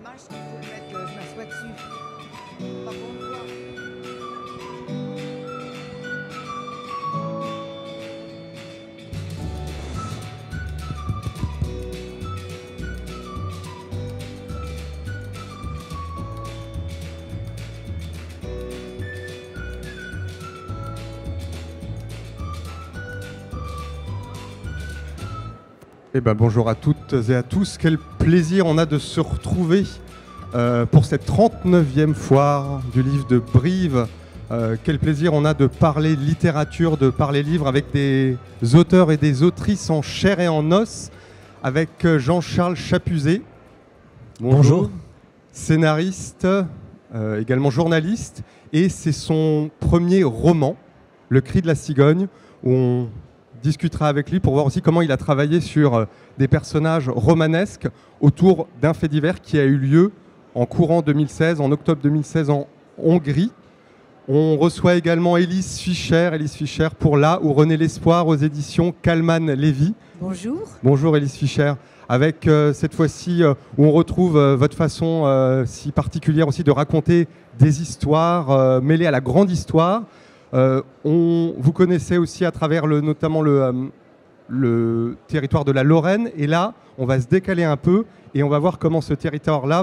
dommage qu'il faut le mettre, que je m'assois dessus. Par contre, quoi. Eh ben, bonjour à toutes et à tous. Quel plaisir on a de se retrouver pour cette 39e foire du livre de Brive. Quel plaisir on a de parler littérature, de parler livre avec des auteurs et des autrices en chair et en os, avec Jean-Charles Chapuzet. Bonjour. Scénariste, également journaliste, et c'est son premier roman, Le Cri de la Cigogne, où on discutera avec lui pour voir aussi comment il a travaillé sur des personnages romanesques autour d'un fait divers qui a eu lieu en courant 2016, en octobre 2016 en Hongrie. On reçoit également Élise Fischer pour Là où renaît l'espoir aux éditions Kallmann Lévy. Bonjour. Bonjour Élise Fischer, avec cette fois-ci où on retrouve votre façon si particulière aussi de raconter des histoires mêlées à la grande histoire. Vous connaissez aussi à travers notamment le territoire de la Lorraine, et là on va se décaler un peu et on va voir comment ce territoire-là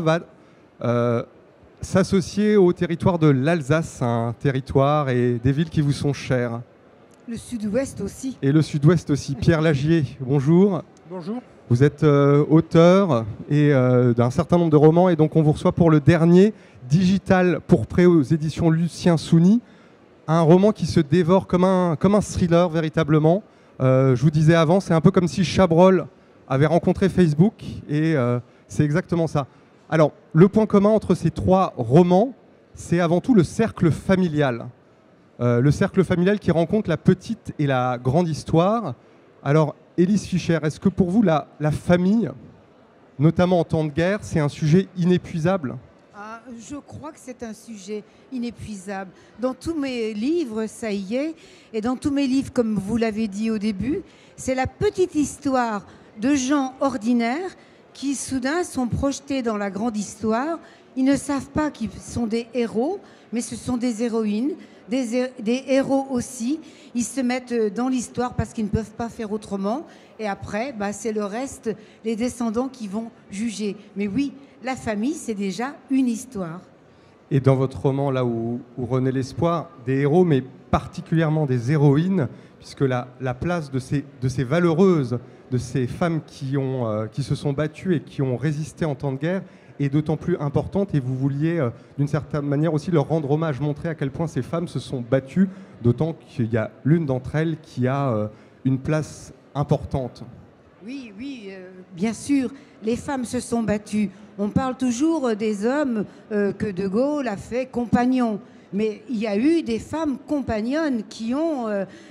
va s'associer au territoire de l'Alsace, un territoire et des villes qui vous sont chères. Le sud-ouest aussi. Et le sud-ouest aussi. Pierre Lagier, bonjour. Bonjour. Vous êtes auteur et d'un certain nombre de romans, et donc on vous reçoit pour le dernier, Digital Pourpré aux éditions Lucien Souni. Un roman qui se dévore comme un thriller véritablement. Je vous disais avant, c'est un peu comme si Chabrol avait rencontré Facebook, et c'est exactement ça. Alors, le point commun entre ces trois romans, c'est avant tout le cercle familial. Le cercle familial qui rencontre la petite et la grande histoire. Alors, Élise Fischer, est-ce que pour vous, la famille, notamment en temps de guerre, c'est un sujet inépuisable ? Je crois que c'est un sujet inépuisable. Dans tous mes livres, ça y est, et dans tous mes livres, comme vous l'avez dit au début, c'est la petite histoire de gens ordinaires qui soudain sont projetés dans la grande histoire. Ils ne savent pas qu'ils sont des héros, mais ce sont des héroïnes, des héros aussi. Ils se mettent dans l'histoire parce qu'ils ne peuvent pas faire autrement. Et après, c'est le reste, les descendants qui vont juger. Mais oui, la famille, c'est déjà une histoire. Et dans votre roman, là où renaît l'espoir, des héros, mais particulièrement des héroïnes, puisque la place de ces valeureuses, de ces femmes qui se sont battues et qui ont résisté en temps de guerre, est d'autant plus importante, et vous vouliez d'une certaine manière aussi leur rendre hommage, montrer à quel point ces femmes se sont battues, d'autant qu'il y a l'une d'entre elles qui a une place importante. Oui, bien sûr, les femmes se sont battues. On parle toujours des hommes que De Gaulle a fait compagnons. Mais il y a eu des femmes compagnonnes qui ont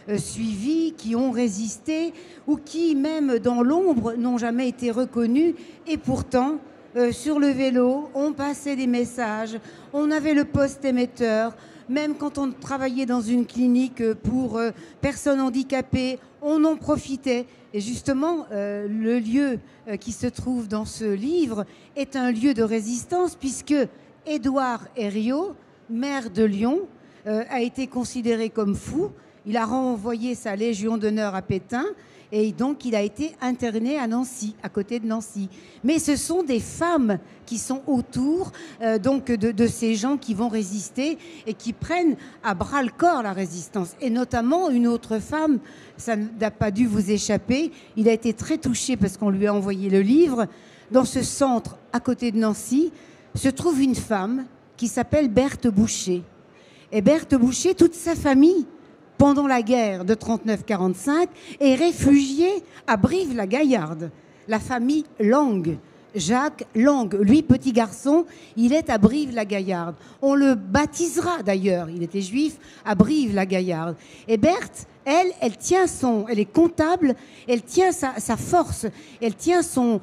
suivi, qui ont résisté, ou qui, même dans l'ombre, n'ont jamais été reconnues. Et pourtant, sur le vélo, on passait des messages, on avait le poste émetteur. Même quand on travaillait dans une clinique pour personnes handicapées, on en profitait. Et justement, le lieu qui se trouve dans ce livre est un lieu de résistance, puisque Édouard Herriot, maire de Lyon, a été considéré comme fou. Il a renvoyé sa Légion d'honneur à Pétain, et donc il a été interné à Nancy, à côté de Nancy. Mais ce sont des femmes qui sont autour donc de ces gens qui vont résister et qui prennent à bras le corps la résistance. Et notamment une autre femme, ça n'a pas dû vous échapper, il a été très touché parce qu'on lui a envoyé le livre. Dans ce centre à côté de Nancy se trouve une femme qui s'appelle Berthe Boucher. Et Berthe Boucher, toute sa famille, pendant la guerre de 39-45, est réfugiée à Brive-la-Gaillarde. La famille Lang, Jacques Lang, lui, petit garçon, il est à Brive-la-Gaillarde. On le baptisera d'ailleurs, il était juif, à Brive-la-Gaillarde. Et Berthe, elle tient elle est comptable, elle tient sa force, elle tient son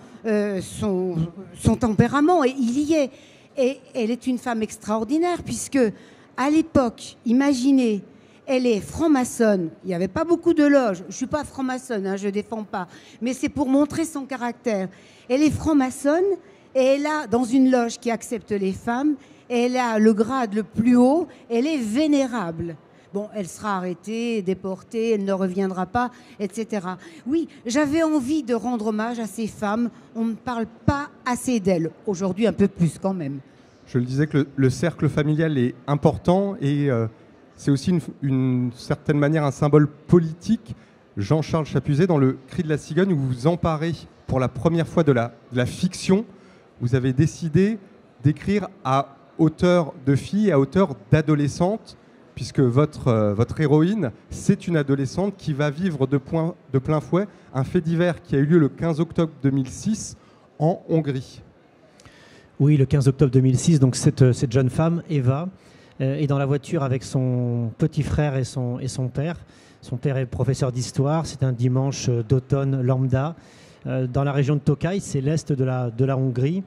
tempérament, et il y est. Et elle est une femme extraordinaire, puisque à l'époque, imaginez, elle est franc-maçonne. Il n'y avait pas beaucoup de loges. Je ne suis pas franc-maçonne, je ne défends pas. Mais c'est pour montrer son caractère. Elle est franc-maçonne Et elle a, dans une loge qui accepte les femmes, elle a le grade le plus haut, elle est vénérable. Bon, elle sera arrêtée, déportée, elle ne reviendra pas, etc. Oui, j'avais envie de rendre hommage à ces femmes. On ne parle pas assez d'elles. Aujourd'hui, un peu plus quand même. Je le disais que le cercle familial est important et c'est aussi une certaine manière un symbole politique. Jean-Charles Chapuzet, dans le Cri de la cigogne, où vous vous emparez pour la première fois de la fiction, vous avez décidé d'écrire à hauteur de fille et à hauteur d'adolescente, puisque votre héroïne, c'est une adolescente qui va vivre de plein fouet un fait divers qui a eu lieu le 15 octobre 2006 en Hongrie. Oui, le 15 octobre 2006, donc cette jeune femme, Eva, est dans la voiture avec son petit frère et son père. Son père est professeur d'histoire. C'est un dimanche d'automne lambda dans la région de Tokaj, c'est l'est de la Hongrie.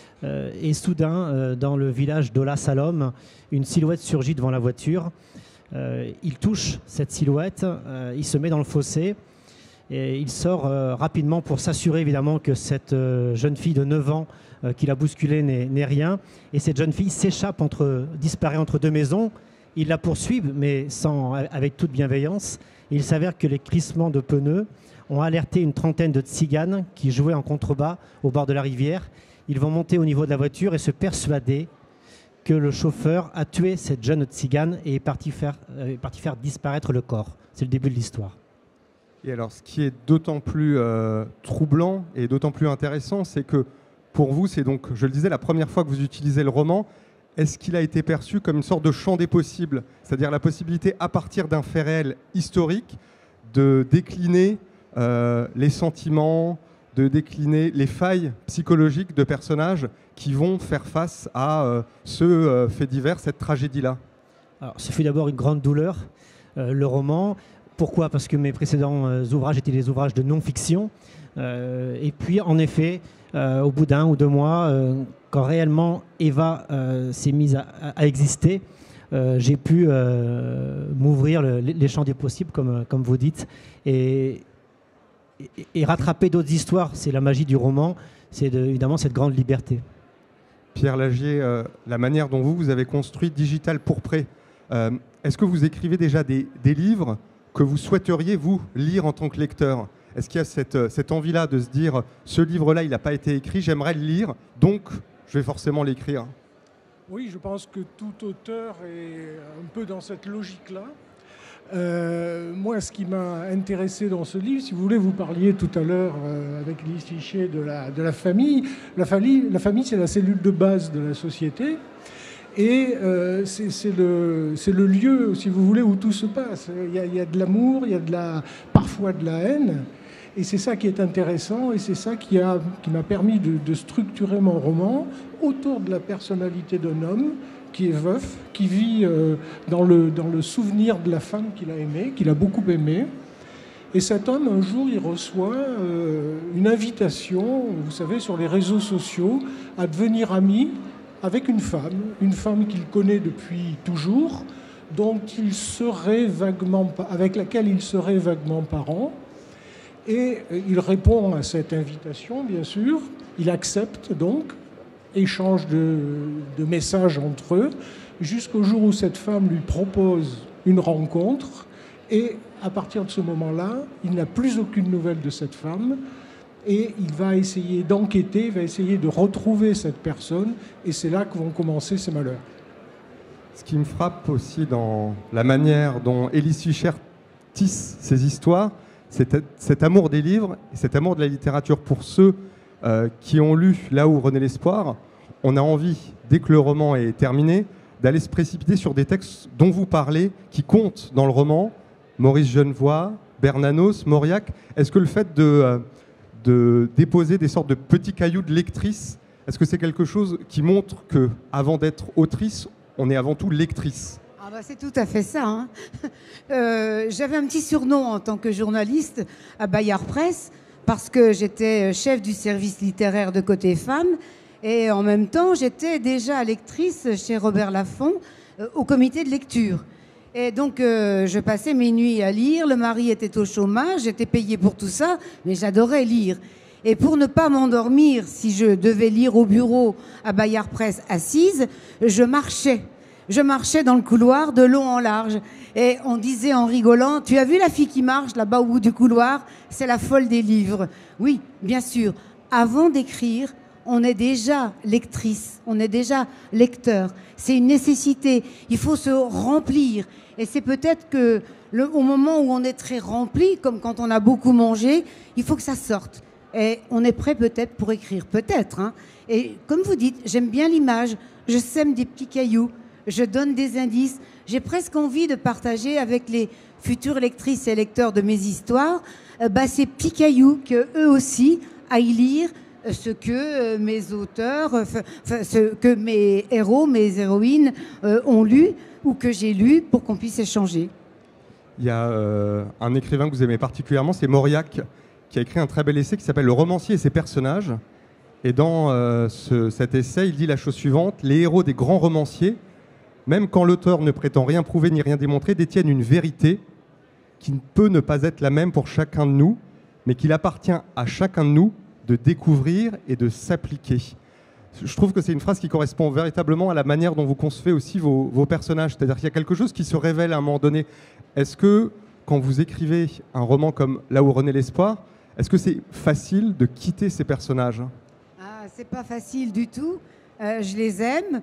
Et soudain, dans le village d'Ola Salom, une silhouette surgit devant la voiture. Il touche cette silhouette, il se met dans le fossé et il sort rapidement pour s'assurer évidemment que cette jeune fille de 9 ans qu'il a bousculée n'est rien. Et cette jeune fille s'échappe, disparaît entre deux maisons. Ils la poursuivent, mais avec toute bienveillance. Et il s'avère que les crissements de pneus ont alerté une trentaine de tziganes qui jouaient en contrebas au bord de la rivière. Ils vont monter au niveau de la voiture et se persuader que le chauffeur a tué cette jeune tzigane et est parti faire disparaître le corps. C'est le début de l'histoire. Et alors, ce qui est d'autant plus troublant et d'autant plus intéressant, c'est que pour vous, c'est donc, je le disais, la première fois que vous utilisez le roman. Est-ce qu'il a été perçu comme une sorte de champ des possibles, c'est-à-dire la possibilité, à partir d'un fait réel historique, de décliner les sentiments, de décliner les failles psychologiques de personnages qui vont faire face à ce fait divers, cette tragédie-là? Alors, ce fut d'abord une grande douleur, le roman. Pourquoi ? Parce que mes précédents ouvrages étaient des ouvrages de non-fiction. Et puis, en effet, au bout d'1 ou 2 mois, quand réellement Eva s'est mise à exister, j'ai pu m'ouvrir les champs des possibles, comme vous dites, et rattraper d'autres histoires. C'est la magie du roman, c'est évidemment cette grande liberté. Pierre Lagier, la manière dont vous avez construit Digital Pourpré, est-ce que vous écrivez déjà des livres que vous souhaiteriez, vous, lire en tant que lecteur ? Est-ce qu'il y a cette envie-là de se dire « ce livre-là, il n'a pas été écrit, j'aimerais le lire, donc je vais forcément l'écrire ». Oui, je pense que tout auteur est un peu dans cette logique-là. Moi, ce qui m'a intéressé dans ce livre, si vous voulez, vous parliez tout à l'heure avec Lise Fichet de la famille. La famille, c'est la cellule de base de la société. Et c'est le lieu, si vous voulez, où tout se passe. Il y a de l'amour, il y a parfois de la haine. Et c'est ça qui est intéressant et c'est ça qui m'a permis de structurer mon roman autour de la personnalité d'un homme qui est veuf, qui vit dans le souvenir de la femme qu'il a aimée, qu'il a beaucoup aimée. Et cet homme, un jour, il reçoit une invitation, vous savez, sur les réseaux sociaux, à devenir ami avec une femme qu'il connaît depuis toujours, avec laquelle il serait vaguement parent. Et il répond à cette invitation, bien sûr. Il accepte donc, échange de messages entre eux, jusqu'au jour où cette femme lui propose une rencontre. Et à partir de ce moment-là, il n'a plus aucune nouvelle de cette femme. Et il va essayer d'enquêter, il va essayer de retrouver cette personne. Et c'est là que vont commencer ses malheurs. Ce qui me frappe aussi dans la manière dont Élise Fischer tisse ses histoires, cet amour des livres et cet amour de la littérature. Pour ceux qui ont lu Là où renaît l'espoir, on a envie, dès que le roman est terminé, d'aller se précipiter sur des textes dont vous parlez, qui comptent dans le roman, Maurice Genevoix, Bernanos, Mauriac. Est-ce que le fait de déposer des sortes de petits cailloux de lectrice, est-ce que c'est quelque chose qui montre qu'avant d'être autrice, on est avant tout lectrice ? Ah bah c'est tout à fait ça. Hein. J'avais un petit surnom en tant que journaliste à Bayard Presse parce que j'étais chef du service littéraire de Côté Femmes et en même temps j'étais déjà lectrice chez Robert Laffont au comité de lecture. Et donc je passais mes nuits à lire, le mari était au chômage, j'étais payée pour tout ça, mais j'adorais lire. Et pour ne pas m'endormir, si je devais lire au bureau à Bayard Presse assise, je marchais. Je marchais dans le couloir de long en large. Et on disait en rigolant, tu as vu la fille qui marche là-bas au bout du couloir? C'est la folle des livres. Oui, bien sûr. Avant d'écrire, on est déjà lectrice, on est déjà lecteur. C'est une nécessité. Il faut se remplir. Et c'est peut-être que au moment où on est très rempli, comme quand on a beaucoup mangé, il faut que ça sorte. Et on est prêt peut-être pour écrire, peut-être. Hein. Et comme vous dites, j'aime bien l'image. Je sème des petits cailloux, je donne des indices. J'ai presque envie de partager avec les futures lectrices et lecteurs de mes histoires ces petits cailloux qu'eux aussi aillent lire ce que mes auteurs, ce que mes héros, mes héroïnes ont lu ou que j'ai lu pour qu'on puisse échanger. Il y a un écrivain que vous aimez particulièrement, c'est Mauriac, qui a écrit un très bel essai qui s'appelle « Le romancier et ses personnages ». Et dans cet essai, il dit la chose suivante: les héros des grands romanciers, même quand l'auteur ne prétend rien prouver ni rien démontrer, détiennent une vérité qui ne peut ne pas être la même pour chacun de nous, mais qu'il appartient à chacun de nous de découvrir et de s'appliquer. Je trouve que c'est une phrase qui correspond véritablement à la manière dont vous concevez aussi vos personnages. C'est-à-dire qu'il y a quelque chose qui se révèle à un moment donné. Est-ce que, quand vous écrivez un roman comme Là où renaît l'espoir, est-ce que c'est facile de quitter ces personnages? Ah, c'est pas facile du tout. Je les aime.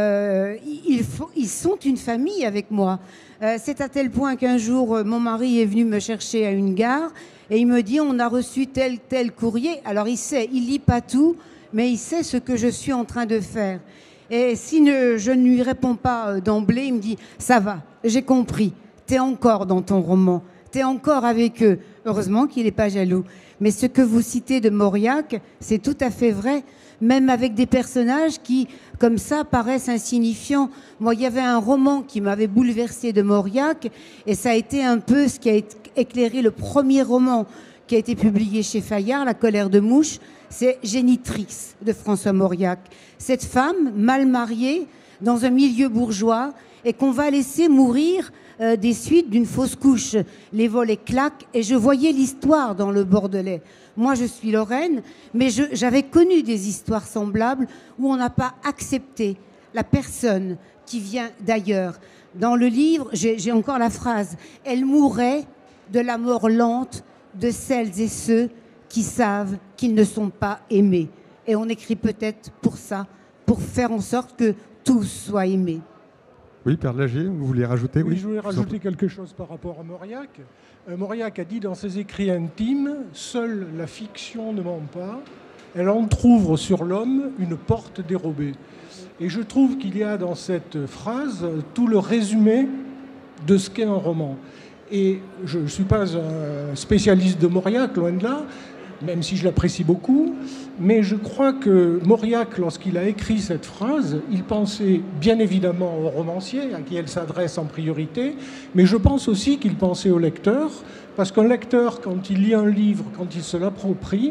Ils sont une famille avec moi. C'est à tel point qu'un jour, mon mari est venu me chercher à une gare et il me dit: on a reçu tel courrier. Alors il sait, il lit pas tout, mais il sait ce que je suis en train de faire. Et si je ne lui réponds pas d'emblée, il me dit: ça va, j'ai compris, t'es encore dans ton roman, t'es encore avec eux. Heureusement qu'il n'est pas jaloux. Mais ce que vous citez de Mauriac, c'est tout à fait vrai, même avec des personnages qui, comme ça, paraissent insignifiants. Moi, il y avait un roman qui m'avait bouleversé de Mauriac, et ça a été un peu ce qui a éclairé le premier roman qui a été publié chez Fayard, La colère de mouche. C'est Génitrix de François Mauriac. Cette femme, mal mariée, dans un milieu bourgeois, et qu'on va laisser mourir des suites d'une fausse couche. Les volets claquent, et je voyais l'histoire dans le Bordelais. Moi, je suis Lorraine, mais j'avais connu des histoires semblables où on n'a pas accepté la personne qui vient d'ailleurs. Dans le livre, j'ai encore la phrase: elle mourrait de la mort lente de celles et ceux qui savent qu'ils ne sont pas aimés. Et on écrit peut-être pour ça, pour faire en sorte que tous soient aimés. Oui, Père de Lagier, vous voulez rajouter? Oui, je voulais rajouter quelque chose par rapport à Mauriac. Mauriac a dit dans ses écrits intimes: seule la fiction ne ment pas, elle entrouvre sur l'homme une porte dérobée. Et je trouve qu'il y a dans cette phrase tout le résumé de ce qu'est un roman. Et je ne suis pas un spécialiste de Mauriac, loin de là, même si je l'apprécie beaucoup, mais je crois que Mauriac, lorsqu'il a écrit cette phrase, il pensait bien évidemment au romancier, à qui elle s'adresse en priorité, mais je pense aussi qu'il pensait au lecteur, parce qu'un lecteur, quand il lit un livre, quand il se l'approprie,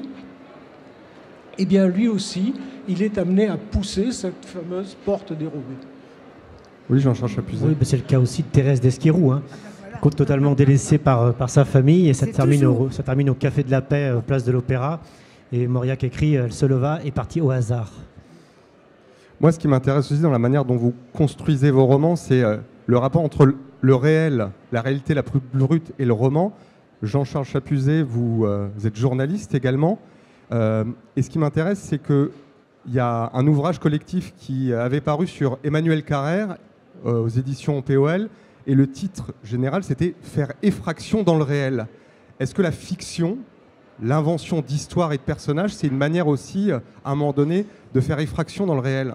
eh bien lui aussi, il est amené à pousser cette fameuse porte dérobée. Oui, Jean-Charles Chapuzet. Oui, c'est le cas aussi de Thérèse d'Esquirou, hein, totalement délaissée par sa famille, et ça termine au Café de la Paix, place de l'Opéra. Et Mauriac écrit: elle se leva et partit au hasard. Moi, ce qui m'intéresse aussi dans la manière dont vous construisez vos romans, c'est le rapport entre le réel, la réalité la plus brute, et le roman. Jean-Charles Chapuzet, vous êtes journaliste également. Et ce qui m'intéresse, c'est qu'il y a un ouvrage collectif qui avait paru sur Emmanuel Carrère aux éditions POL. Et le titre général, c'était « Faire effraction dans le réel ». Est-ce que la fiction, l'invention d'histoires et de personnages, c'est une manière aussi, à un moment donné, de faire effraction dans le réel?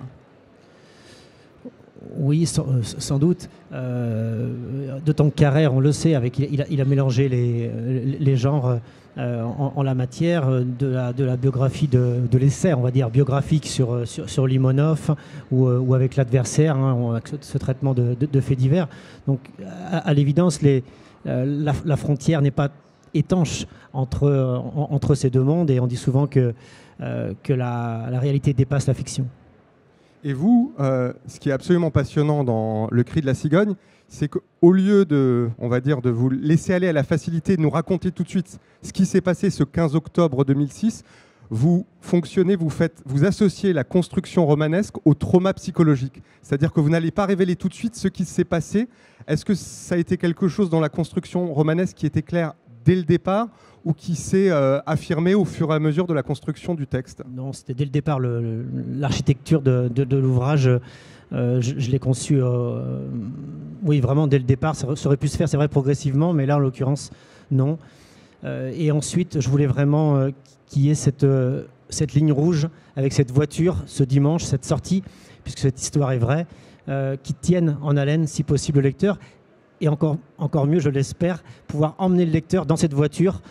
Oui, sans doute. D'autant que Carrère, on le sait, il a mélangé les genres en la matière de la biographie de l'essai, on va dire, biographique sur Limonov ou avec l'adversaire, hein, avec ce traitement de faits divers. Donc, à l'évidence, la frontière n'est pas étanche entre ces deux mondes, et on dit souvent que la réalité dépasse la fiction. Et vous, ce qui est absolument passionnant dans Le Cri de la Cigogne, c'est qu'au lieu de vous laisser aller à la facilité, de nous raconter tout de suite ce qui s'est passé ce 15 octobre 2006, vous fonctionnez, vous associez la construction romanesque au trauma psychologique. C'est-à-dire que vous n'allez pas révéler tout de suite ce qui s'est passé. Est-ce que ça a été quelque chose dans la construction romanesque qui était clair dès le départ ou qui s'est affirmé au fur et à mesure de la construction du texte? Non, c'était dès le départ. L'architecture de l'ouvrage, je l'ai conçu, oui, vraiment dès le départ. Ça aurait pu se faire, c'est vrai, progressivement, mais là, en l'occurrence, non. Et ensuite, je voulais vraiment qu'il y ait cette ligne rouge avec cette voiture, ce dimanche, cette sortie, puisque cette histoire est vraie, qui tienne en haleine, si possible, le lecteur. Et encore mieux, je l'espère, pouvoir emmener le lecteur dans cette voiture,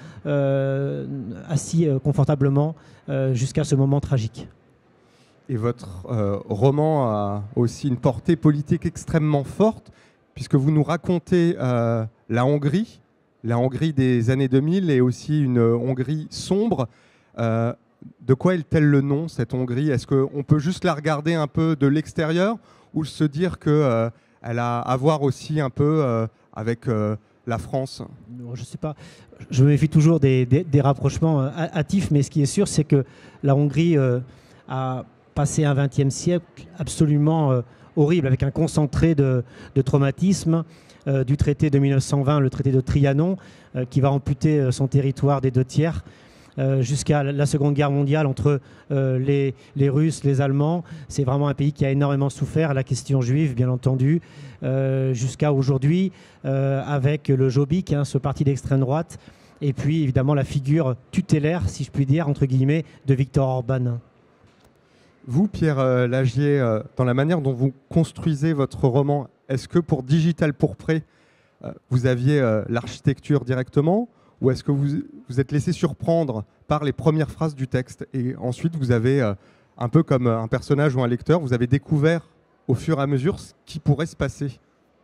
assis confortablement, jusqu'à ce moment tragique. Et votre roman a aussi une portée politique extrêmement forte, puisque vous nous racontez la Hongrie des années 2000 et aussi une Hongrie sombre. De quoi est-elle le nom, cette Hongrie? Est-ce qu'on peut juste la regarder un peu de l'extérieur ou se dire qu'elle a à voir aussi un peu avec la France? Je ne sais pas. Je me méfie toujours des rapprochements hâtifs, mais ce qui est sûr, c'est que la Hongrie a passé un XXe siècle absolument horrible, avec un concentré de traumatisme, du traité de 1920, le traité de Trianon, qui va amputer son territoire des 2/3, jusqu'à la Seconde Guerre mondiale entre les Russes, les Allemands. C'est vraiment un pays qui a énormément souffert, la question juive, bien entendu, jusqu'à aujourd'hui, avec le Jobbik, ce parti d'extrême droite, et puis évidemment la figure tutélaire, si je puis dire, entre guillemets, de Viktor Orban. Vous, Pierre Lagier, dans la manière dont vous construisez votre roman, est-ce que pour Digital Pourpré, vous aviez l'architecture directement, ou est-ce que vous êtes laissé surprendre par les premières phrases du texte et ensuite vous avez, un peu comme un personnage ou un lecteur, vous avez découvert au fur et à mesure ce qui pourrait se passer?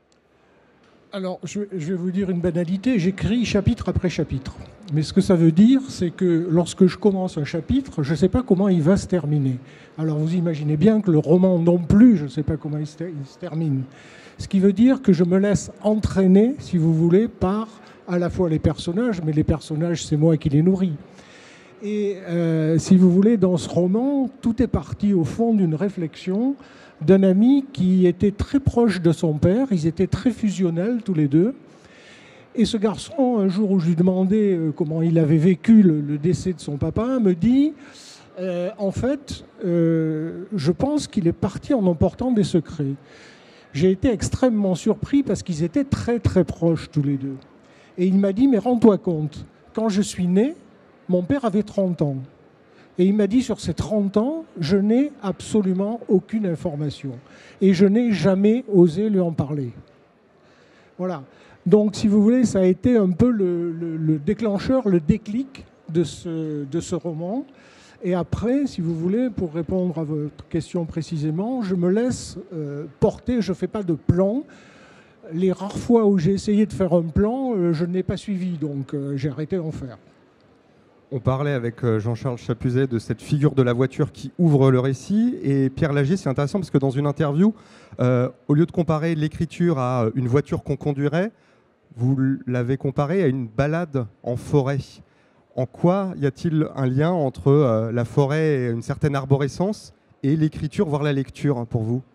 Alors, je vais vous dire une banalité, j'écris chapitre après chapitre. Mais ce que ça veut dire, c'est que lorsque je commence un chapitre, je ne sais pas comment il va se terminer. Alors, vous imaginez bien que le roman non plus, je ne sais pas comment il se termine. Ce qui veut dire que je me laisse entraîner, si vous voulez, par à la fois les personnages, mais les personnages, c'est moi qui les nourris. Et si vous voulez, dans ce roman, tout est parti au fond d'une réflexion d'un ami qui était très proche de son père. Ils étaient très fusionnels tous les deux. Et ce garçon, un jour où je lui demandais comment il avait vécu le décès de son papa, me dit en fait, je pense qu'il est parti en emportant des secrets. J'ai été extrêmement surpris parce qu'ils étaient très très proches tous les deux. Et il m'a dit, mais rends-toi compte, quand je suis né, mon père avait 30 ans. Et il m'a dit, sur ces 30 ans, je n'ai absolument aucune information. Et je n'ai jamais osé lui en parler. Voilà. Donc, si vous voulez, ça a été un peu le déclencheur, le déclic de ce roman. Et après, si vous voulez, pour répondre à votre question précisément, je me laisse porter, je ne fais pas de plan. Les rares fois où j'ai essayé de faire un plan, je n'ai pas suivi, donc j'ai arrêté d'en faire. On parlait avec Jean-Charles Chapuzet de cette figure de la voiture qui ouvre le récit. Et Pierre Lagier, c'est intéressant parce que dans une interview, au lieu de comparer l'écriture à une voiture qu'on conduirait, vous l'avez comparée à une balade en forêt. En quoi y a-t-il un lien entre la forêt et une certaine arborescence et l'écriture, voire la lecture, pour vous?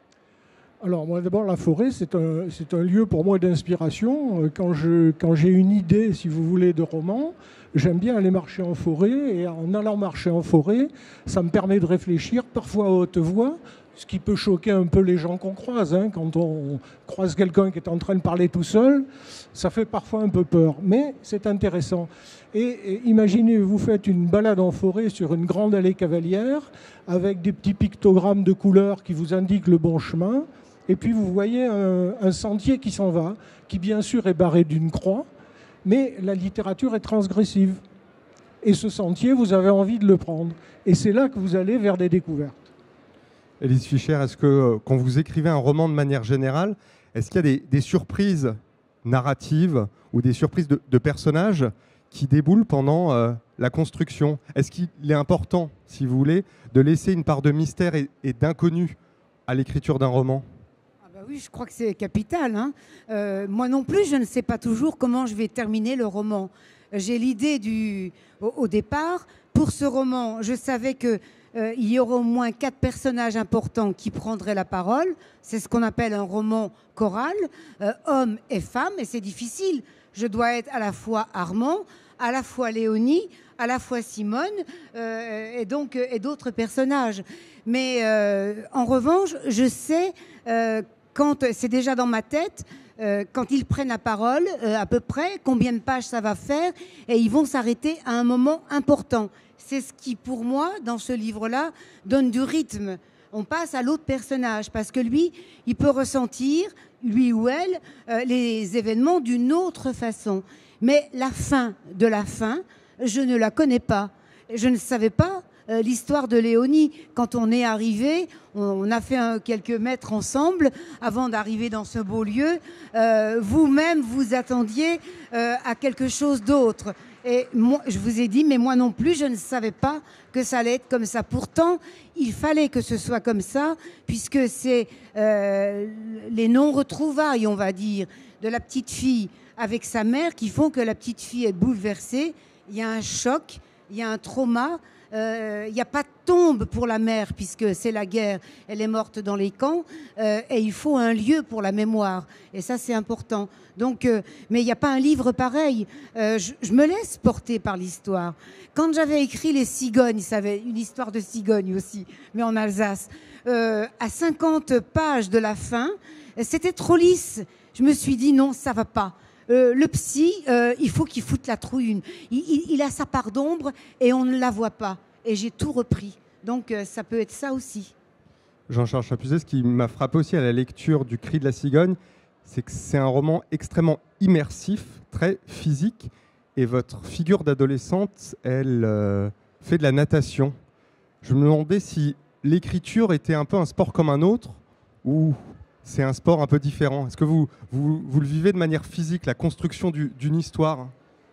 Alors, moi, d'abord, la forêt, c'est un lieu pour moi d'inspiration. Quand j'ai une idée, si vous voulez, de roman, j'aime bien aller marcher en forêt. Et en allant marcher en forêt, ça me permet de réfléchir, parfois à haute voix, ce qui peut choquer un peu les gens qu'on croise. Quand on croise quelqu'un qui est en train de parler tout seul, ça fait parfois un peu peur. Mais c'est intéressant. Et imaginez, vous faites une balade en forêt sur une grande allée cavalière avec des petits pictogrammes de couleurs qui vous indiquent le bon chemin. Et puis vous voyez un sentier qui s'en va, qui bien sûr est barré d'une croix, mais la littérature est transgressive. Et ce sentier, vous avez envie de le prendre. Et c'est là que vous allez vers des découvertes. Élise Fischer, est-ce que quand vous écrivez un roman de manière générale, est-ce qu'il y a des surprises narratives ou des surprises de personnages qui déboulent pendant la construction? Est-ce qu'il est important, si vous voulez, de laisser une part de mystère et d'inconnu à l'écriture d'un roman? Oui, je crois que c'est capital. Moi non plus, je ne sais pas toujours comment je vais terminer le roman. J'ai l'idée au départ, pour ce roman, je savais que il y aurait au moins 4 personnages importants qui prendraient la parole. C'est ce qu'on appelle un roman choral, hommes et femmes, et c'est difficile. Je dois être à la fois Armand, à la fois Léonie, à la fois Simone, et d'autres personnages. Mais en revanche, je sais, quand c'est déjà dans ma tête, quand ils prennent la parole, à peu près, combien de pages ça va faire, et ils vont s'arrêter à un moment important. C'est ce qui, pour moi, dans ce livre-là, donne du rythme. On passe à l'autre personnage, parce que lui, il peut ressentir, lui ou elle, les événements d'une autre façon. Mais la fin de la fin, je ne la connais pas. Je ne savais pas l'histoire de Léonie. Quand on est arrivé, on a fait quelques mètres ensemble avant d'arriver dans ce beau lieu. Vous-même, vous attendiez à quelque chose d'autre. Et moi, je vous ai dit, mais moi non plus, je ne savais pas que ça allait être comme ça. Pourtant, il fallait que ce soit comme ça, puisque c'est les non-retrouvailles, on va dire, de la petite fille avec sa mère qui font que la petite fille est bouleversée. Il y a un choc, il y a un trauma. Il n'y a pas de tombe pour la mère puisque c'est la guerre, elle est morte dans les camps, et il faut un lieu pour la mémoire, et ça c'est important. Donc, mais il n'y a pas un livre pareil. Je me laisse porter par l'histoire. Quand j'avais écrit Les Cigognes, ça avait une histoire de cigogne aussi, mais en Alsace, à 50 pages de la fin, c'était trop lisse. Je me suis dit non, ça va pas. Le psy, il faut qu'il foute la trouille. Il a sa part d'ombre et on ne la voit pas. Et j'ai tout repris. Donc ça peut être ça aussi. Jean-Charles Chapuzet, ce qui m'a frappé aussi à la lecture du Cri de la cigogne, c'est que c'est un roman extrêmement immersif, très physique. Et votre figure d'adolescente, elle fait de la natation. Je me demandais si l'écriture était un peu un sport comme un autre ou c'est un sport un peu différent. Est-ce que vous le vivez de manière physique, la construction d'une histoire ?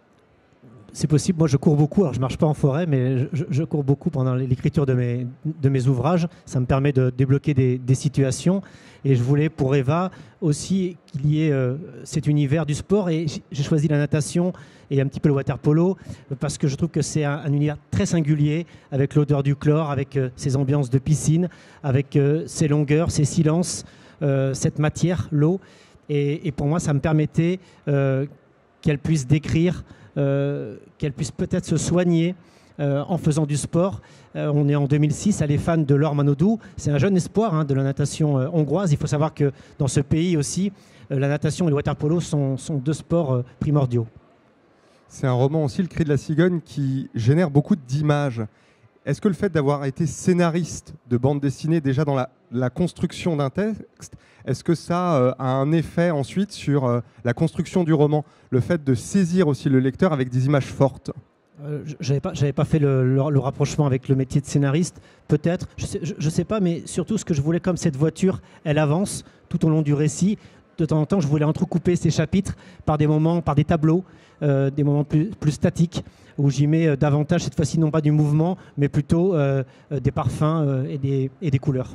C'est possible. Moi, je cours beaucoup. Alors, je ne marche pas en forêt, mais je cours beaucoup pendant l'écriture de mes ouvrages. Ça me permet de débloquer des situations. Et je voulais, pour Eva, aussi qu'il y ait cet univers du sport. Et j'ai choisi la natation et un petit peu le water-polo parce que je trouve que c'est un univers très singulier, avec l'odeur du chlore, avec ces ambiances de piscine, avec ces longueurs, ces silences, cette matière, l'eau. Et pour moi, ça me permettait qu'elle puisse décrire, qu'elle puisse peut-être se soigner en faisant du sport. On est en 2006, elle est fan de Laure Manodou. C'est un jeune espoir de la natation hongroise. Il faut savoir que dans ce pays aussi, la natation et le water-polo sont deux sports primordiaux. C'est un roman aussi, Le Cri de la cigogne, qui génère beaucoup d'images. Est-ce que le fait d'avoir été scénariste de bande dessinée déjà dans la construction d'un texte, est-ce que ça a un effet ensuite sur la construction du roman, le fait de saisir aussi le lecteur avec des images fortes ? J'avais pas fait le rapprochement avec le métier de scénariste, peut-être, je sais pas, mais surtout ce que je voulais, comme cette voiture, elle avance tout au long du récit. De temps en temps, je voulais entrecouper ces chapitres par des moments, par des tableaux, des moments plus statiques, où j'y mets davantage, cette fois-ci, non pas du mouvement, mais plutôt des parfums et des couleurs.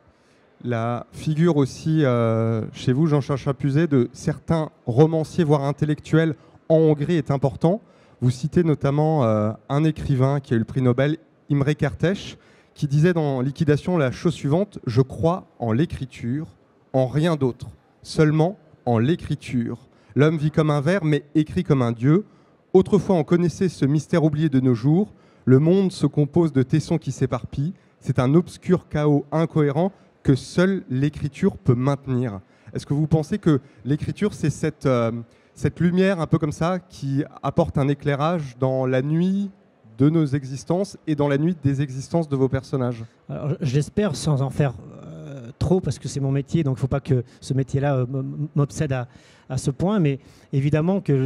La figure aussi, chez vous, Jean-Charles Chapuzet, de certains romanciers, voire intellectuels en Hongrie est important. Vous citez notamment un écrivain qui a eu le prix Nobel, Imre Kertész, qui disait dans Liquidation la chose suivante: « Je crois en l'écriture, en rien d'autre, seulement en l'écriture. L'homme vit comme un ver, mais écrit comme un dieu. Autrefois, on connaissait ce mystère oublié de nos jours. Le monde se compose de tessons qui s'éparpillent. C'est un obscur chaos incohérent que seule l'écriture peut maintenir. » Est-ce que vous pensez que l'écriture, c'est cette lumière un peu comme ça qui apporte un éclairage dans la nuit de nos existences et dans la nuit des existences de vos personnages ? Alors, je l'espère, sans en faire trop, parce que c'est mon métier, donc il ne faut pas que ce métier-là m'obsède à ce point, mais évidemment que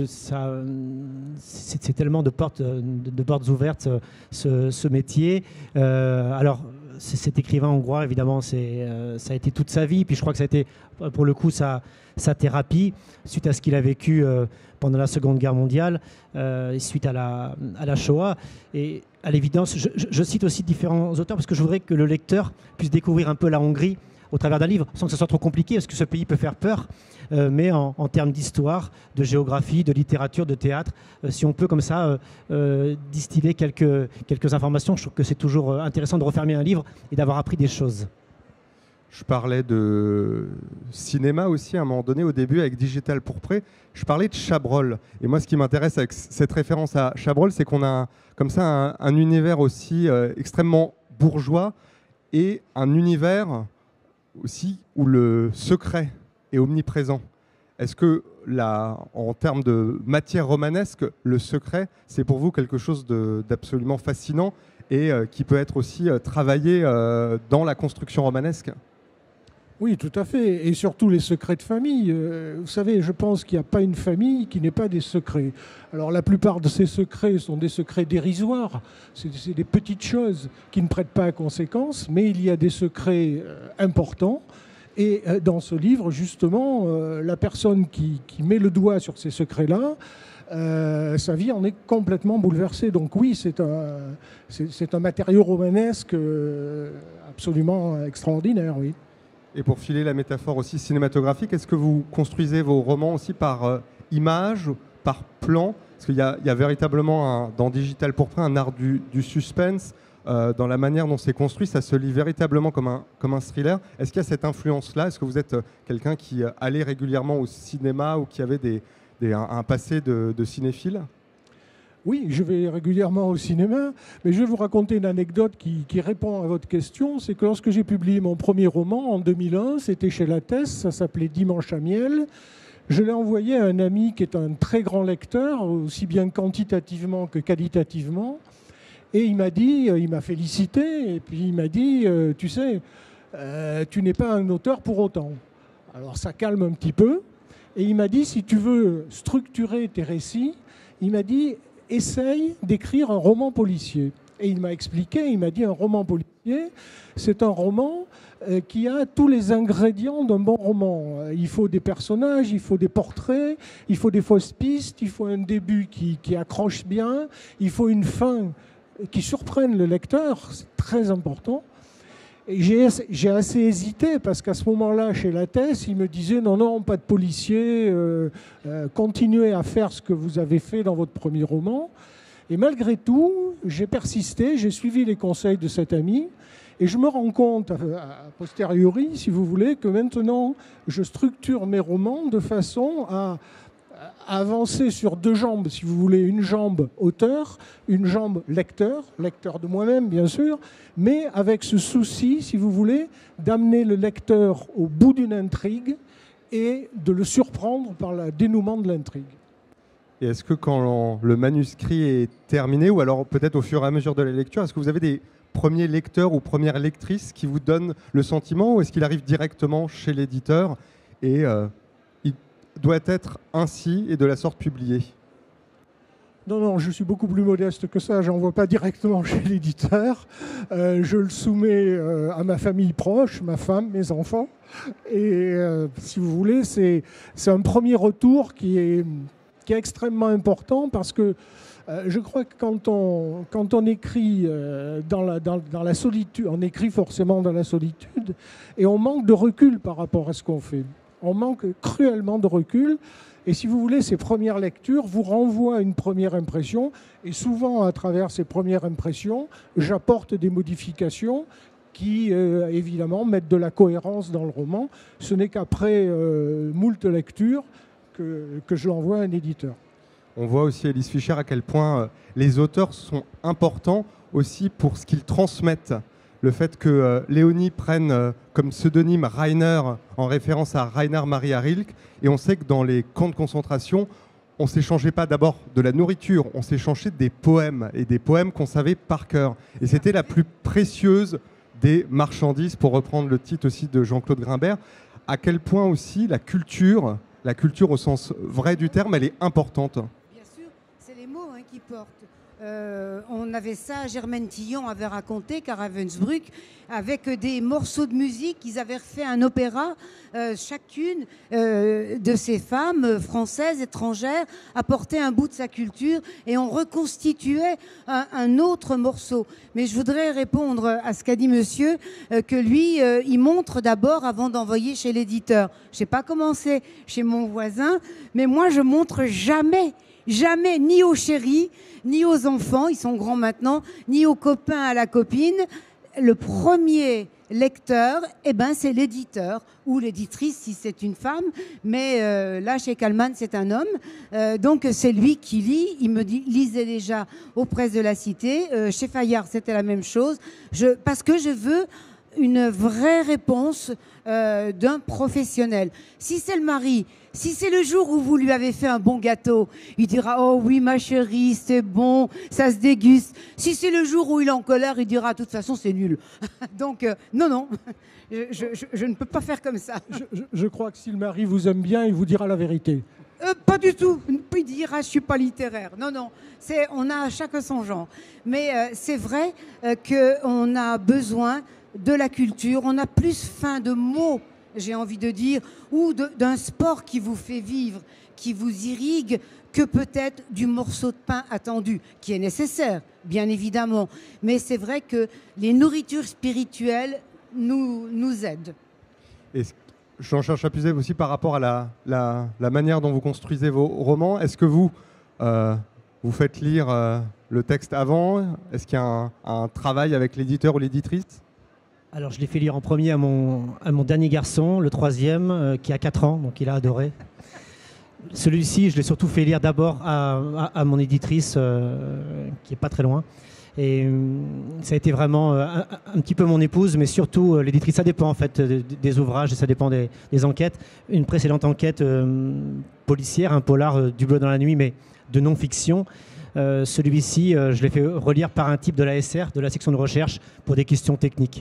c'est tellement de portes ouvertes, ce métier. Alors, cet écrivain hongrois, évidemment, ça a été toute sa vie, puis je crois que ça a été, pour le coup, sa thérapie, suite à ce qu'il a vécu pendant la Seconde Guerre mondiale, suite à la Shoah. Et à l'évidence, je cite aussi différents auteurs, parce que je voudrais que le lecteur puisse découvrir un peu la Hongrie au travers d'un livre, sans que ce soit trop compliqué, parce que ce pays peut faire peur, mais en termes d'histoire, de géographie, de littérature, de théâtre, si on peut comme ça distiller quelques informations, je trouve que c'est toujours intéressant de refermer un livre et d'avoir appris des choses. Je parlais de cinéma aussi à un moment donné au début avec Digital Pourpré. Je parlais de Chabrol. Et moi, ce qui m'intéresse avec cette référence à Chabrol, c'est qu'on a comme ça un univers aussi extrêmement bourgeois et un univers aussi où le secret est omniprésent. Est-ce que en termes de matière romanesque, le secret, c'est pour vous quelque chose d'absolument fascinant et qui peut être aussi travaillé dans la construction romanesque ? Oui, tout à fait. Et surtout les secrets de famille. Vous savez, je pense qu'il n'y a pas une famille qui n'ait pas des secrets. Alors la plupart de ces secrets sont des secrets dérisoires. C'est des petites choses qui ne prêtent pas à conséquence, mais il y a des secrets importants. Et dans ce livre, justement, la personne qui met le doigt sur ces secrets-là, sa vie en est complètement bouleversée. Donc oui, c'est un matériau romanesque absolument extraordinaire, oui. Et pour filer la métaphore aussi cinématographique, est-ce que vous construisez vos romans aussi par image, par plan ? Parce qu'il y a véritablement dans Digital Pourpré un art du suspense. Dans la manière dont c'est construit, ça se lit véritablement comme un thriller. Est-ce qu'il y a cette influence-là ? Est-ce que vous êtes quelqu'un qui allait régulièrement au cinéma ou qui avait un passé de cinéphile ? Oui, je vais régulièrement au cinéma, mais je vais vous raconter une anecdote qui répond à votre question. C'est que lorsque j'ai publié mon premier roman en 2001, c'était chez Lattès, ça s'appelait Dimanche à miel. Je l'ai envoyé à un ami qui est un très grand lecteur, aussi bien quantitativement que qualitativement. Et il m'a félicité, et puis il m'a dit, tu sais, tu n'es pas un auteur pour autant. Alors ça calme un petit peu. Et il m'a dit, si tu veux structurer tes récits, il m'a dit, essaye d'écrire un roman policier. Et il m'a expliqué, il m'a dit, un roman policier, c'est un roman qui a tous les ingrédients d'un bon roman. Il faut des personnages, il faut des portraits, il faut des fausses pistes, il faut un début qui accroche bien, il faut une fin qui surprenne le lecteur, c'est très important. Et j'ai assez hésité parce qu'à ce moment-là, chez Lattès, il me disait non, pas de policier, continuez à faire ce que vous avez fait dans votre premier roman. Et malgré tout, j'ai persisté, j'ai suivi les conseils de cet ami et je me rends compte, a posteriori, si vous voulez, que maintenant, je structure mes romans de façon à avancer sur deux jambes, si vous voulez, une jambe auteur, une jambe lecteur de moi-même bien sûr, mais avec ce souci, si vous voulez, d'amener le lecteur au bout d'une intrigue et de le surprendre par le dénouement de l'intrigue. Et est-ce que quand le manuscrit est terminé, ou alors peut-être au fur et à mesure de la lecture, est-ce que vous avez des premiers lecteurs ou premières lectrices qui vous donnent le sentiment, ou est-ce qu'il arrive directement chez l'éditeur et doit être ainsi et de la sorte publié ? Non, je suis beaucoup plus modeste que ça. Je n'envoie pas directement chez l'éditeur. Je le soumets à ma famille proche, ma femme, mes enfants. Et si vous voulez, c'est un premier retour qui est extrêmement important parce que je crois que quand on écrit dans la solitude, on écrit forcément dans la solitude et on manque de recul par rapport à ce qu'on fait. On manque cruellement de recul. Et si vous voulez, ces premières lectures vous renvoient à une première impression. Et souvent, à travers ces premières impressions, j'apporte des modifications qui, évidemment, mettent de la cohérence dans le roman. Ce n'est qu'après moult lectures que je l'envoie à un éditeur. On voit aussi, Élise Fischer, à quel point les auteurs sont importants aussi pour ce qu'ils transmettent. Le fait que Léonie prenne comme pseudonyme Rainer en référence à Rainer Maria Rilke, et on sait que dans les camps de concentration, on ne s'échangeait pas d'abord de la nourriture, on s'échangeait des poèmes, et des poèmes qu'on savait par cœur. Et c'était la plus précieuse des marchandises, pour reprendre le titre aussi de Jean-Claude Grimbert. À quel point aussi la culture au sens vrai du terme, elle est importante. Bien sûr, c'est les mots qui portent. On avait ça, Germaine Tillon avait raconté qu'à Ravensbrück, avec des morceaux de musique, ils avaient refait un opéra, chacune de ces femmes françaises, étrangères, apportait un bout de sa culture et on reconstituait un autre morceau. Mais je voudrais répondre à ce qu'a dit monsieur, que lui, il montre d'abord avant d'envoyer chez l'éditeur. Je ne sais pas comment c'est chez mon voisin, mais moi, je montre jamais, ni aux chéris, ni aux enfants, ils sont grands maintenant, ni aux copains, à la copine. Le premier lecteur, eh ben, c'est l'éditeur ou l'éditrice si c'est une femme, mais là chez Kallmann c'est un homme, donc c'est lui qui lit. Il me dit, lisez déjà aux Presses de la Cité. Chez Fayard c'était la même chose, parce que je veux une vraie réponse d'un professionnel. Si c'est le mari, si c'est le jour où vous lui avez fait un bon gâteau, il dira « Oh oui, ma chérie, c'est bon, ça se déguste ». Si c'est le jour où il est en colère, il dira « De toute façon, c'est nul ». Donc, non, je ne peux pas faire comme ça. Je crois que si le mari vous aime bien, il vous dira la vérité. Pas du tout. Il dira « Je ne suis pas littéraire ». Non, on a chacun son genre. Mais c'est vrai qu'on a besoin de la culture, on a plus faim de mots, j'ai envie de dire, ou d'un sport qui vous fait vivre, qui vous irrigue, que peut-être du morceau de pain attendu, qui est nécessaire, bien évidemment. Mais c'est vrai que les nourritures spirituelles nous aident. Et Jean-Charles Chapuzet, aussi par rapport à la manière dont vous construisez vos romans, est-ce que vous faites lire le texte avant? Est-ce qu'il y a un travail avec l'éditeur ou l'éditrice? Alors, je l'ai fait lire en premier à mon dernier garçon, le troisième, qui a 4 ans, donc il a adoré. Celui-ci, je l'ai surtout fait lire d'abord à mon éditrice, qui n'est pas très loin. Et ça a été vraiment un petit peu mon épouse, mais surtout l'éditrice. Ça dépend en fait des ouvrages, et ça dépend des enquêtes. Une précédente enquête policière, un polar du bleu dans la nuit, mais de non-fiction. Celui-ci, je l'ai fait relire par un type de la SR, de la section de recherche, pour des questions techniques.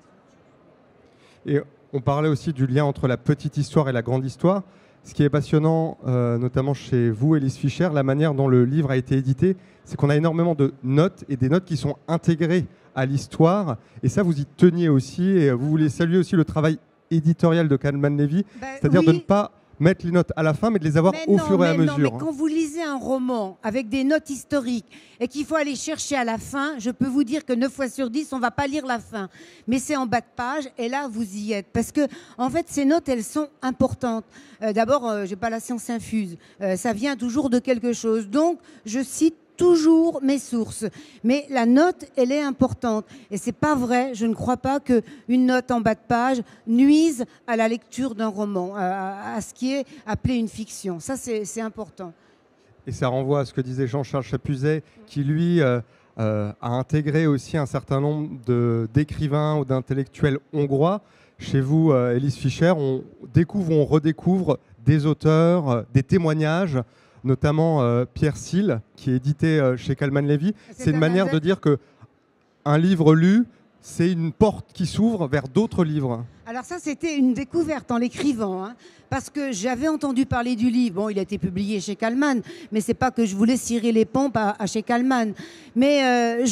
Et on parlait aussi du lien entre la petite histoire et la grande histoire. Ce qui est passionnant, notamment chez vous, Élise Fischer, la manière dont le livre a été édité, c'est qu'on a énormément de notes et des notes qui sont intégrées à l'histoire. Et ça, vous y teniez aussi. Et vous voulez saluer aussi le travail éditorial de Kallmann Levy, c'est-à-dire de ne pas mettre les notes à la fin, mais de les avoir au fur et à mesure. Non, mais quand vous lisez un roman avec des notes historiques et qu'il faut aller chercher à la fin, je peux vous dire que 9 fois sur 10, on ne va pas lire la fin. Mais c'est en bas de page et là, vous y êtes. Parce que, en fait, ces notes, elles sont importantes. D'abord, je n'ai pas la science infuse. Ça vient toujours de quelque chose. Donc, je cite toujours mes sources. Mais la note, elle est importante. Et c'est pas vrai, je ne crois pas qu'une note en bas de page nuise à la lecture d'un roman, à ce qui est appelé une fiction. Ça, c'est important. Et ça renvoie à ce que disait Jean-Charles Chapuzet, qui, lui, a intégré aussi un certain nombre d'écrivains ou d'intellectuels hongrois. Chez vous, Élise Fischer, on découvre, on redécouvre des auteurs, des témoignages, notamment Pierre Sille, qui est édité chez Kallmann Levy. C'est une manière de dire qu'un livre lu, c'est une porte qui s'ouvre vers d'autres livres. Alors ça, c'était une découverte en l'écrivant, hein, parce que j'avais entendu parler du livre. Bon, il a été publié chez Kallmann, mais c'est pas que je voulais cirer les pompes à chez Kallmann. Mais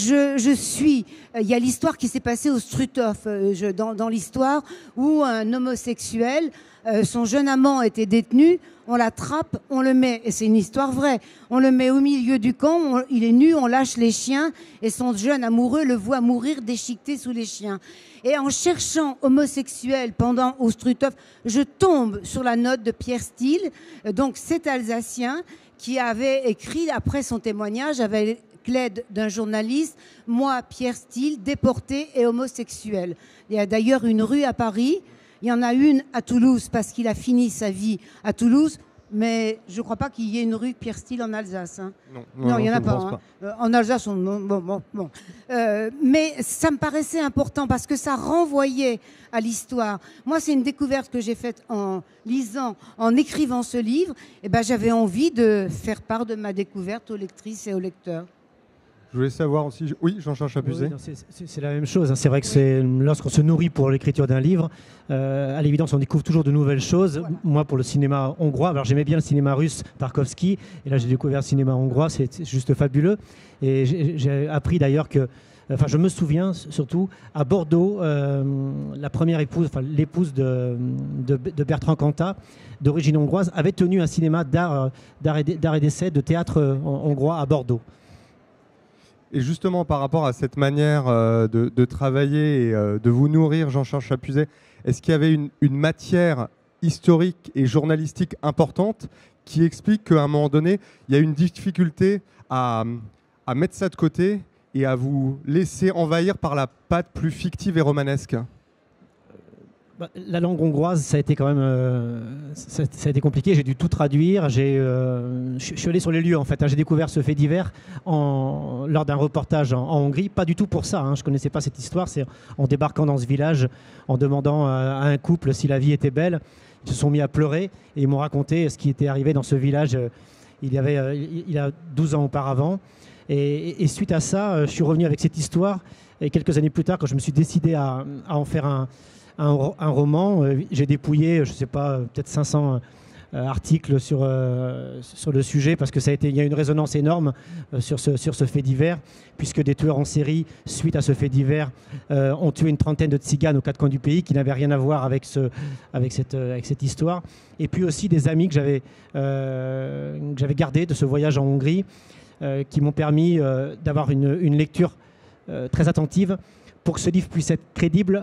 il y a l'histoire qui s'est passée au Struthof, dans l'histoire où un homosexuel, son jeune amant était détenu, on l'attrape, on le met, et c'est une histoire vraie, on le met au milieu du camp, il est nu, on lâche les chiens, et son jeune amoureux le voit mourir déchiqueté sous les chiens. Et en cherchant homosexuel au Struthof, je tombe sur la note de Pierre Sille, donc cet Alsacien qui avait écrit, après son témoignage, avec l'aide d'un journaliste, « Moi, Pierre Sille, déporté et homosexuel ». Il y a d'ailleurs une rue à Paris. Il y en a une à Toulouse parce qu'il a fini sa vie à Toulouse, mais je ne crois pas qu'il y ait une rue Pierre Sille en Alsace. Hein. Non, il n'y en a pas. Hein. En Alsace, bon. Mais ça me paraissait important parce que ça renvoyait à l'histoire. Moi, c'est une découverte que j'ai faite en lisant, en écrivant ce livre. Et ben, j'avais envie de faire part de ma découverte aux lectrices et aux lecteurs. Je voulais savoir aussi... Oui, Jean-Charles Chapuzet. Oui, c'est la même chose. Hein. C'est vrai que lorsqu'on se nourrit pour l'écriture d'un livre, à l'évidence, on découvre toujours de nouvelles choses. Voilà. Moi, pour le cinéma hongrois, alors j'aimais bien le cinéma russe, Tarkovsky, et là j'ai découvert le cinéma hongrois, c'est juste fabuleux. Et j'ai appris d'ailleurs que, enfin, je me souviens surtout, à Bordeaux, la première épouse, enfin l'épouse de Bertrand Cantat, d'origine hongroise, avait tenu un cinéma d'art et d'essai, de théâtre hongrois à Bordeaux. Et justement, par rapport à cette manière de travailler et de vous nourrir, Jean-Charles Chapuzet, est-ce qu'il y avait une matière historique et journalistique importante qui explique qu'à un moment donné, il y a une difficulté à mettre ça de côté et à vous laisser envahir par la patte plus fictive et romanesque? La langue hongroise, ça a été quand même ça a été compliqué. J'ai dû tout traduire. Je suis allé sur les lieux en fait. J'ai découvert ce fait divers lors d'un reportage en Hongrie. Pas du tout pour ça. Je ne connaissais pas cette histoire. C'est en débarquant dans ce village, en demandant à un couple si la vie était belle. Ils se sont mis à pleurer et ils m'ont raconté ce qui était arrivé dans ce village il y a 12 ans auparavant. Et suite à ça, je suis revenu avec cette histoire. Et quelques années plus tard, quand je me suis décidé à en faire un roman, j'ai dépouillé, je ne sais pas, peut-être 500 articles sur le sujet, parce que il y a une résonance énorme sur ce fait divers, puisque des tueurs en série, suite à ce fait divers, ont tué une trentaine de tziganes aux quatre coins du pays, qui n'avaient rien à voir avec cette histoire. Et puis aussi des amis que j'avais gardés de ce voyage en Hongrie, qui m'ont permis d'avoir une lecture très attentive pour que ce livre puisse être crédible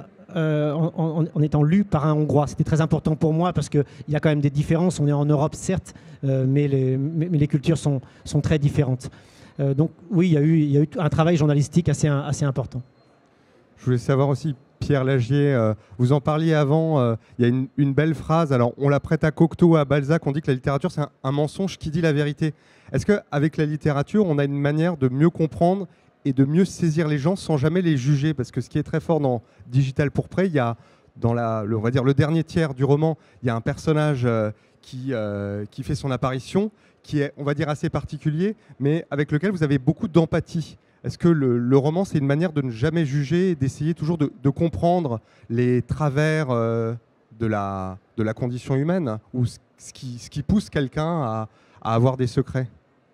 en étant lu par un Hongrois. C'était très important pour moi parce qu'il y a quand même des différences. On est en Europe, certes, mais les cultures sont très différentes. Donc oui, il y a eu un travail journalistique assez important. Je voulais savoir aussi, Pierre Lagier, vous en parliez avant, il y a une belle phrase, alors on la prête à Cocteau ou à Balzac, on dit que la littérature c'est un mensonge qui dit la vérité. Est-ce qu'avec la littérature, on a une manière de mieux comprendre et de mieux saisir les gens sans jamais les juger? Parce que ce qui est très fort dans Digital pour Prey, il y a dans on va dire le dernier tiers du roman, il y a un personnage qui fait son apparition, qui est, on va dire, assez particulier, mais avec lequel vous avez beaucoup d'empathie. Est-ce que le roman, c'est une manière de ne jamais juger et d'essayer toujours de comprendre les travers de la condition humaine, ou ce qui pousse quelqu'un à avoir des secrets?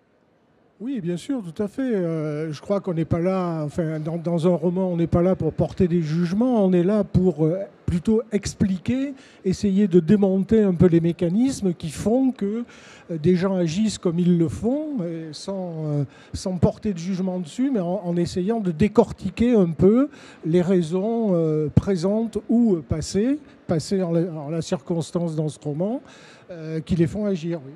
Oui, bien sûr, tout à fait. Je crois qu'on n'est pas là, enfin, dans un roman, on n'est pas là pour porter des jugements, on est là pour plutôt expliquer, essayer de démonter un peu les mécanismes qui font que des gens agissent comme ils le font, sans porter de jugement dessus, mais en essayant de décortiquer un peu les raisons présentes ou passées en la circonstance dans ce roman, qui les font agir, oui.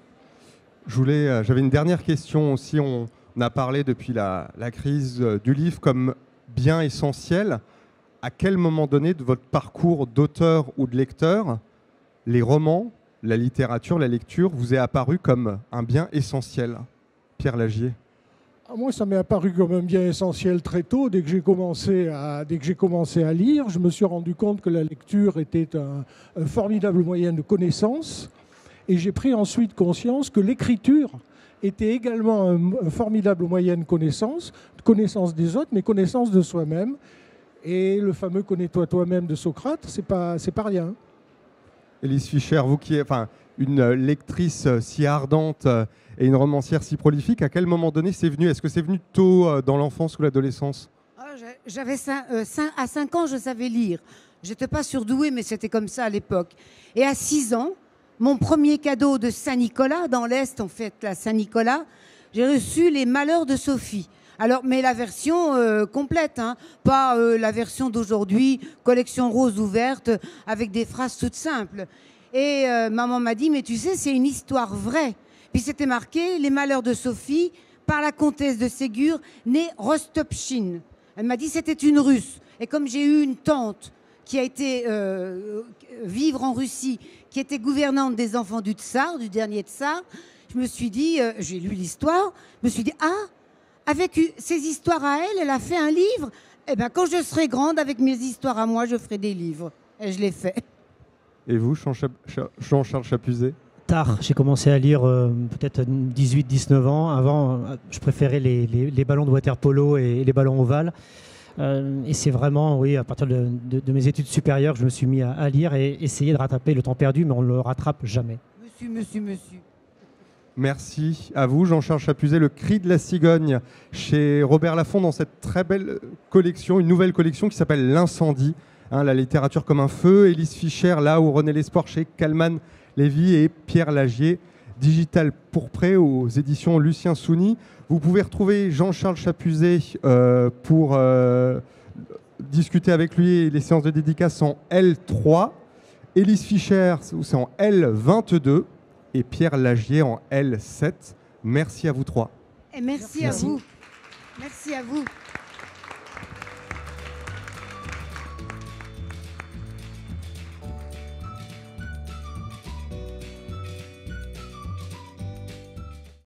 J'avais une dernière question aussi. On a parlé depuis la crise du livre comme bien essentiel. À quel moment donné de votre parcours d'auteur ou de lecteur, les romans, la littérature, la lecture vous est apparu comme un bien essentiel? Pierre Lagier. Moi, ça m'est apparu comme un bien essentiel très tôt. Dès que j'ai commencé à lire, je me suis rendu compte que la lecture était un formidable moyen de connaissance. Et j'ai pris ensuite conscience que l'écriture était également un formidable moyen de connaissance des autres, mais connaissance de soi-même. Et le fameux « connais-toi toi-même » de Socrate, c'est pas rien. Élise Fischer, vous qui êtes une lectrice si ardente et une romancière si prolifique, à quel moment donné c'est venu? Est-ce que c'est venu tôt dans l'enfance ou l'adolescence? J'avais à 5 ans, je savais lire. Je n'étais pas surdouée, mais c'était comme ça à l'époque. Et à 6 ans, mon premier cadeau de Saint-Nicolas, dans l'Est, on fête la Saint-Nicolas, j'ai reçu Les Malheurs de Sophie. Alors, mais la version complète, pas la version d'aujourd'hui, collection rose ouverte, avec des phrases toutes simples. Et maman m'a dit, mais tu sais, c'est une histoire vraie. Puis c'était marqué, Les Malheurs de Sophie, par la comtesse de Ségur, née Rostopchine. Elle m'a dit, c'était une Russe. Et comme j'ai eu une tante qui a été vivre en Russie, qui était gouvernante des enfants du tsar, du dernier tsar, je me suis dit, j'ai lu l'histoire, je me suis dit, avec ces histoires à elle, elle a fait un livre. Eh bien, quand je serai grande, avec mes histoires à moi, je ferai des livres. Et je l'ai fait. Et vous, Jean-Charles Chapuzet? tard. J'ai commencé à lire peut-être 18-19 ans. Avant, je préférais les ballons de water polo et les ballons ovales. Et c'est vraiment, oui, à partir de mes études supérieures, je me suis mis à lire et essayer de rattraper le temps perdu, mais on ne le rattrape jamais. Monsieur. Merci à vous, Jean-Charles Chapuzet, Le Cri de la cigogne, chez Robert Laffont, dans cette très belle collection, une nouvelle collection qui s'appelle L'Incendie, la littérature comme un feu. Élise Fischer, là où René Lespoir, chez Calman Lévy, et Pierre Lagier, Digital Pourpré, aux éditions Lucien Souni. Vous pouvez retrouver Jean-Charles Chapuzet pour discuter avec lui et les séances de dédicace en L3. Élise Fischer, c'est en L22. Et Pierre Lagier en L7. Merci à vous trois. Et merci à vous. Merci à vous.